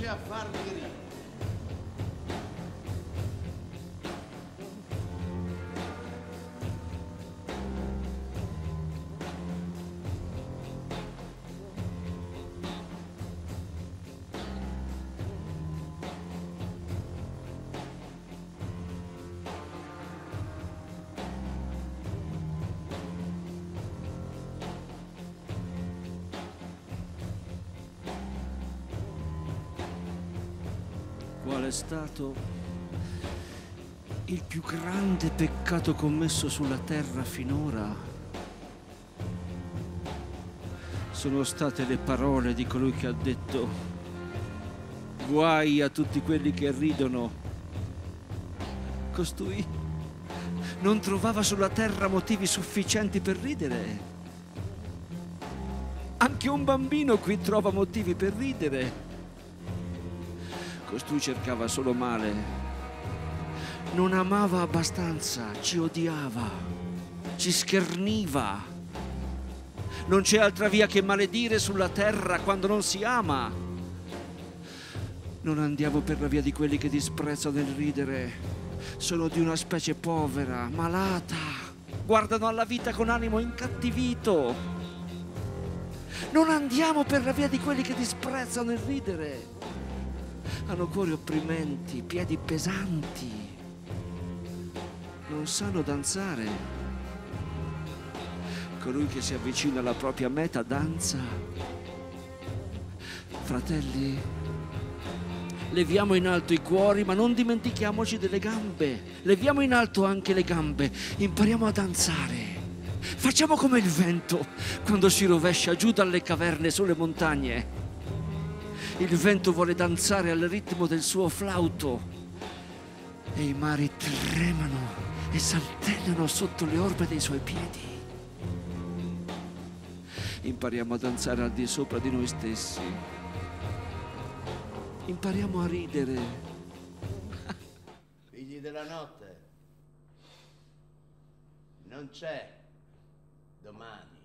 a farmi ridere. Qual è stato il più grande peccato commesso sulla terra finora? Sono state le parole di colui che ha detto: guai a tutti quelli che ridono. Costui non trovava sulla terra motivi sufficienti per ridere. Anche un bambino qui trova motivi per ridere. Costui cercava solo male, non amava abbastanza, ci odiava, ci scherniva. Non c'è altra via che maledire sulla terra quando non si ama. Non andiamo per la via di quelli che disprezzano il ridere. Sono di una specie povera, malata, guardano alla vita con animo incattivito. Non andiamo per la via di quelli che disprezzano il ridere. Hanno cuori opprimenti, piedi pesanti, non sanno danzare. Colui che si avvicina alla propria meta danza. Fratelli, leviamo in alto i cuori, ma non dimentichiamoci delle gambe. Leviamo in alto anche le gambe, impariamo a danzare. Facciamo come il vento quando si rovescia giù dalle caverne sulle montagne. Il vento vuole danzare al ritmo del suo flauto e i mari tremano e saltellano sotto le orme dei suoi piedi. Impariamo a danzare al di sopra di noi stessi. Impariamo a ridere. Figli della notte, non c'è domani.